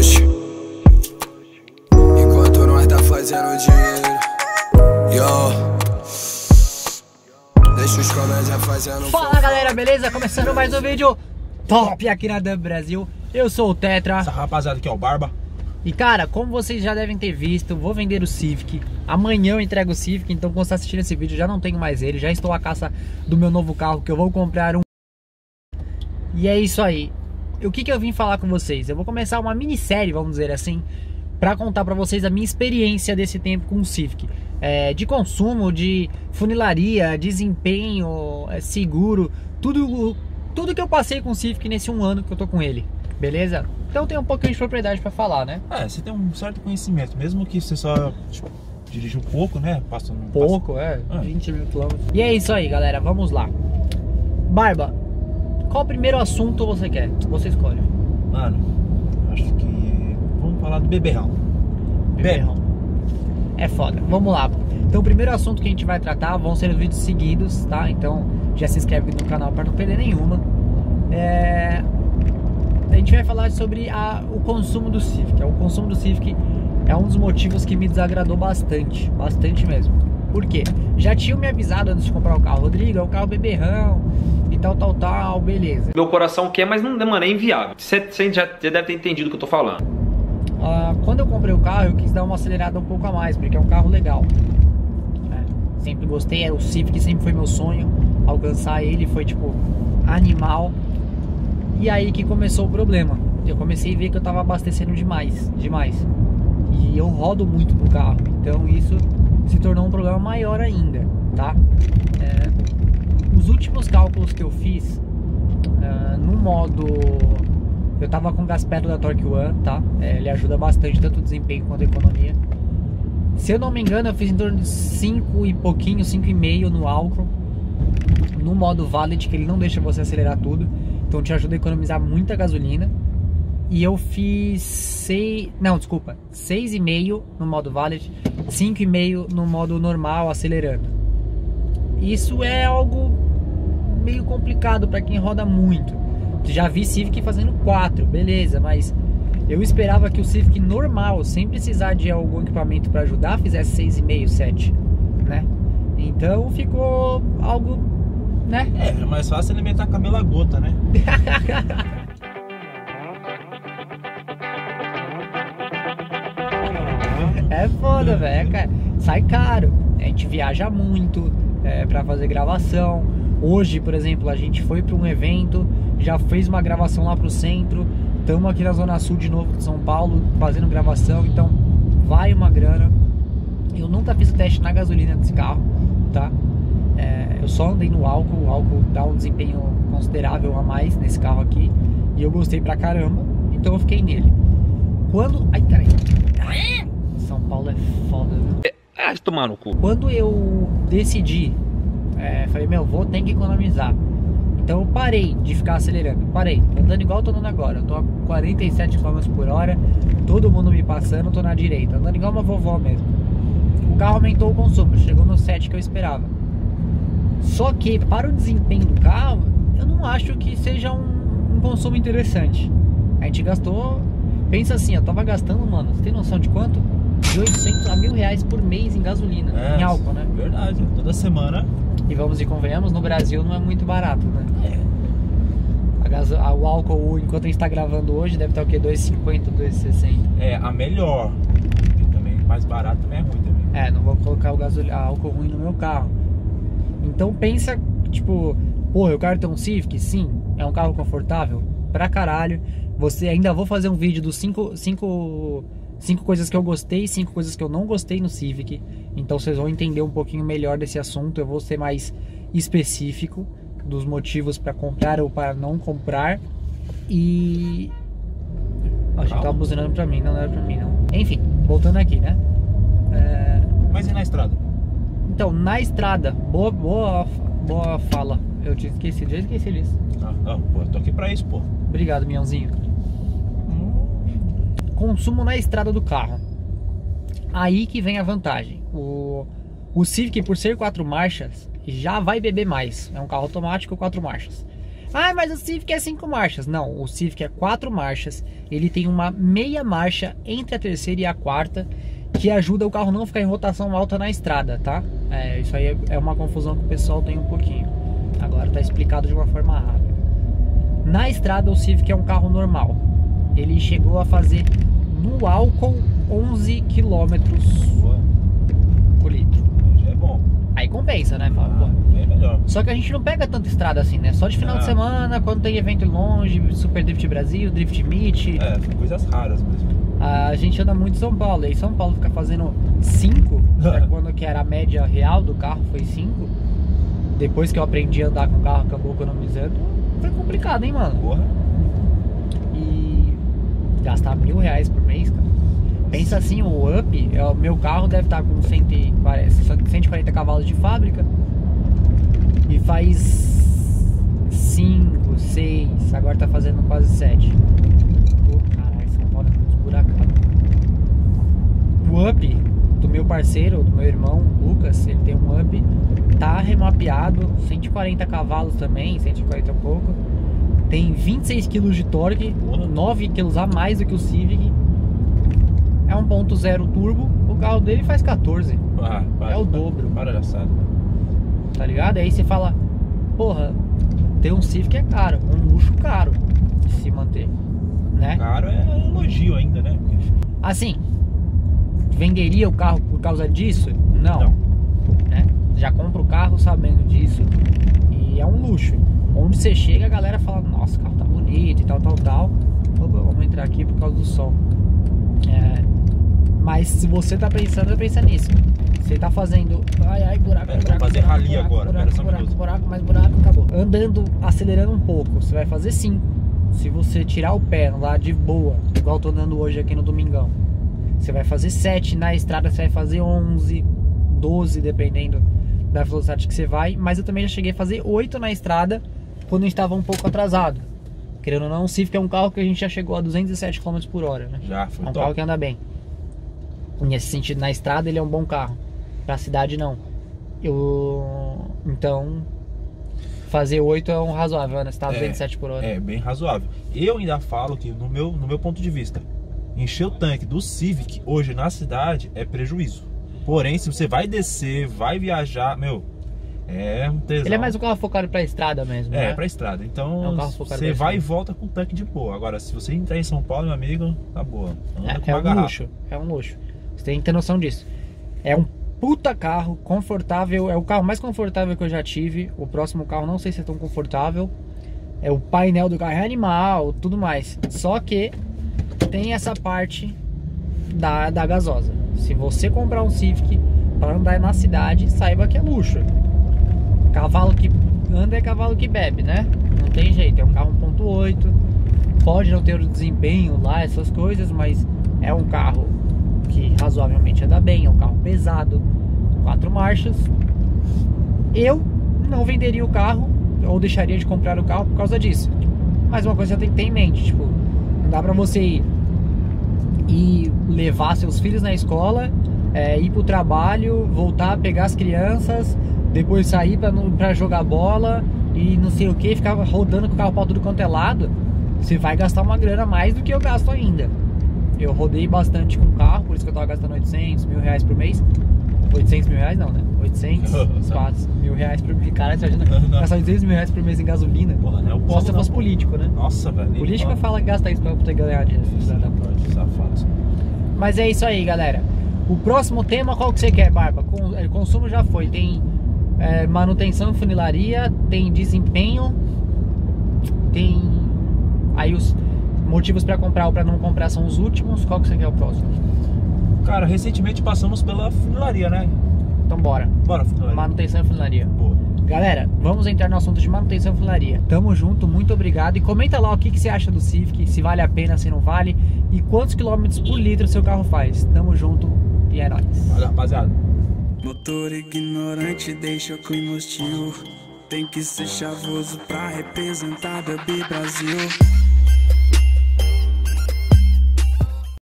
oxe. Enquanto nós tá fazendo dinheiro, yo. Deixa os comédia fazendo. Fala galera, beleza? Começando mais um vídeo top aqui na Dub Brasil. Eu sou o Tetra. Essa rapaziada aqui é o Barba. E cara, como vocês já devem ter visto, vou vender o Civic. Amanhã eu entrego o Civic, então quando você está assistindo esse vídeo já não tenho mais ele. Já estou à caça do meu novo carro, que eu vou comprar um. E é isso aí. O que eu vim falar com vocês? Eu vou começar uma minissérie, vamos dizer assim, para contar para vocês a minha experiência desse tempo com o Civic. De consumo, de funilaria, desempenho, seguro, tudo que eu passei com o Civic nesse um ano que eu tô com ele, beleza? Então tem um pouquinho de propriedade para falar, né? Você tem um certo conhecimento, mesmo que você só dirige um pouco, né? Passa um pouco, 20 mil quilômetros. E é isso aí, galera, vamos lá. Barba, qual primeiro assunto você quer? Você escolhe. Mano, acho que vamos falar do beberrão. Beberrão. É foda, vamos lá. Então o primeiro assunto que a gente vai tratar vão ser os vídeos seguidos, tá? Então já se inscreve no canal para não perder nenhuma. A gente vai falar sobre o consumo do Civic. O consumo do Civic é um dos motivos que me desagradou bastante, bastante mesmo. Por quê? Já tinham me avisado antes de comprar o carro: Rodrigo, é um carro beberrão e tal, beleza. Meu coração quer, mas não, mano, é inviável. Você já deve ter entendido o que eu tô falando. Quando eu comprei o carro, eu quis dar uma acelerada um pouco a mais, porque é um carro legal. Sempre gostei, o Civic sempre foi meu sonho. Alcançar ele foi tipo animal. E aí que começou o problema. Eu comecei a ver que eu tava abastecendo demais. E eu rodo muito no carro, então isso se tornou um problema maior ainda, tá? Os últimos cálculos que eu fiz, no modo... Eu tava com o gás pedal da Torque One, tá? Ele ajuda bastante, tanto o desempenho quanto a economia. Se eu não me engano, eu fiz em torno de 5 e pouquinho, 5,5 no álcool. No modo Valid, que ele não deixa você acelerar tudo, então te ajuda a economizar muita gasolina. E eu fiz 6,5 no modo Valid, 5,5 no modo normal, acelerando. Isso é algo meio complicado para quem roda muito. Já vi Civic fazendo 4, beleza, mas eu esperava que o Civic normal, sem precisar de algum equipamento para ajudar, fizesse 6,5, 7, né? Então ficou algo, né? É mais fácil alimentar camelo a gota, né? É foda, velho, cara. Sai caro. A gente viaja muito pra fazer gravação. Hoje, por exemplo, a gente foi para um evento, já fez uma gravação lá pro centro. Estamos aqui na Zona Sul de novo de São Paulo, fazendo gravação. Então, vai uma grana. Eu nunca fiz o teste na gasolina desse carro, tá? Eu só andei no álcool. O álcool dá um desempenho considerável a mais nesse carro aqui. E eu gostei pra caramba, então eu fiquei nele. Ai, caralho. São Paulo é foda, viu? De tomar no cu. Quando eu decidi, falei, vou ter que economizar. Então eu parei de ficar acelerando. Parei, andando igual eu tô andando agora. Eu tô a 47 km por hora, todo mundo me passando, tô na direita, andando igual uma vovó mesmo. O carro aumentou o consumo, chegou no 7 que eu esperava. Só que para o desempenho do carro, eu não acho que seja um consumo interessante. A gente gastou, pensa assim, eu tava gastando, mano, você tem noção de quanto? De 800 a 1.000 reais por mês em gasolina, em álcool, né? Verdade, toda semana. E vamos e convenhamos, no Brasil não é muito barato, né? O álcool, enquanto a gente tá gravando hoje, deve estar o quê? 2,50, 2,60. A melhor. E também mais barato também é ruim também. Não vou colocar álcool ruim no meu carro. Então pensa, tipo, eu quero ter um Civic? Sim, é um carro confortável pra caralho. Ainda vou fazer um vídeo dos 5 coisas que eu gostei, 5 coisas que eu não gostei no Civic. Então vocês vão entender um pouquinho melhor desse assunto. Eu vou ser mais específico dos motivos para comprar ou para não comprar. E... Acho que tava buzinando pra mim, não era pra mim, não. Enfim, voltando aqui, né? Mas e na estrada? Então, na estrada, boa fala. Eu já esqueci disso. Eu tô aqui pra isso, pô. Obrigado, Miãozinho. Consumo na estrada do carro. Aí que vem a vantagem. O Civic, por ser 4 marchas, já vai beber mais. É um carro automático 4 marchas. Ah, mas o Civic é 5 marchas. Não, o Civic é 4 marchas. Ele tem uma meia marcha entre a terceira e a quarta, que ajuda o carro não ficar em rotação alta na estrada, tá? Isso aí é uma confusão que o pessoal tem um pouquinho. Agora tá explicado de uma forma rápida. Na estrada o Civic é um carro normal. Ele chegou a fazer no álcool 11 km por litro. Já é bom. Aí compensa, né? Fala, pô. É melhor. Só que a gente não pega tanta estrada assim, né? Só de final de semana, quando tem evento longe, Super Drift Brasil, Drift Meet. Coisas raras mesmo. A gente anda muito em São Paulo. E São Paulo fica fazendo 5, quando que era a média real do carro foi 5. Depois que eu aprendi a andar com o carro, acabou economizando. Foi complicado, hein, mano? Porra. E gastar R$1.000 por mês, cara. Pensa assim, o Up, meu carro deve estar com 140 cavalos de fábrica. E faz 5, 6, agora tá fazendo quase 7. Pô, caralho, São Paulo é muito esburacado. O Up do meu parceiro, do meu irmão, Lucas, ele tem um Up, tá remapeado, 140 cavalos também, 140 e pouco. Tem 26 kg de torque, 9 kg a mais do que o Civic. É 1.0 turbo, o carro dele faz 14. É o dobro. Para assado. Tá ligado? Aí você fala, porra, ter um Civic é caro, um luxo caro de se manter, né? Caro é elogio ainda, né? Assim, venderia o carro por causa disso? Não. Né? Já compra o carro sabendo disso e é um luxo. Onde você chega a galera fala, nossa, o carro tá bonito e tal. Opa, vamos entrar aqui por causa do som. Mas se você tá pensando, pensa nisso. Você tá fazendo, buraco, fazer rally agora, buraco, mais buraco, acabou. Andando, acelerando um pouco, você vai fazer 5. Se você tirar o pé lá de boa, igual eu tô andando hoje aqui no Domingão, você vai fazer 7, na estrada você vai fazer 11, 12, dependendo da velocidade que você vai. Mas eu também já cheguei a fazer 8 na estrada, quando eu estava um pouco atrasado. Querendo ou não, o Civic é um carro que a gente já chegou a 207 km por hora, né? Já, foi um carro que anda bem. Nesse sentido, na estrada ele é um bom carro. Pra cidade não. Então, fazer 8 é um razoável, né? Você tá 207 por hora. É, bem razoável. Eu ainda falo que, no meu ponto de vista, encher o tanque do Civic hoje na cidade é prejuízo. Porém, se você vai descer, vai viajar, é um tesão. Ele é mais um carro focado pra estrada mesmo, né? Pra estrada. Então, é um carro focado você vai e volta com o tanque de boa. Agora, se você entrar em São Paulo, meu amigo, tá boa. É um luxo. Você tem que ter noção disso. É um puta carro, confortável. É o carro mais confortável que eu já tive. O próximo carro não sei se é tão confortável. O painel do carro é animal, tudo mais. Só que tem essa parte da gasosa. Se você comprar um Civic para andar na cidade, saiba que é luxo. Cavalo que anda é cavalo que bebe, né? Não tem jeito, é um carro 1.8. Pode não ter o desempenho lá, essas coisas, mas é um carro que razoavelmente anda bem, é um carro pesado, 4 marchas. Eu não venderia o carro ou deixaria de comprar o carro por causa disso. Mas uma coisa você tem que ter em mente, tipo, não dá pra você ir levar seus filhos na escola, ir pro trabalho, voltar, pegar as crianças, depois sair pra jogar bola e não sei o que, ficar rodando com o carro pra tudo quanto é lado. Você vai gastar uma grana a mais do que eu gasto ainda. Eu rodei bastante com o carro, por isso que eu tava gastando 800 mil reais por mês. 800 mil reais não, né? 800, 400 mil reais por mês. Cara, você imagina gastar 800 mil reais por mês em gasolina? Porra, né? Só se fosse político, né? Nossa, velho. Política fala que gasta isso pra poder ganhar dinheiro. Safados. Mas é isso aí, galera. O próximo tema, qual que você quer, Barba? Consumo já foi. Tem manutenção, funilaria, tem desempenho, tem... Aí os motivos pra comprar ou pra não comprar são os últimos. Qual que você quer o próximo? Cara, recentemente passamos pela funilaria, né? Então bora. Bora, funilaria. Manutenção e funilaria. Boa. Galera, vamos entrar no assunto de manutenção e funilaria. Tamo junto, muito obrigado. E comenta lá o que você acha do Civic, se vale a pena, se não vale, e quantos quilômetros por litro seu carro faz. Tamo junto e é nóis. Valeu, rapaziada. Motor ignorante deixa o clima hostil. Tem que ser chavoso pra representar Baby Brasil.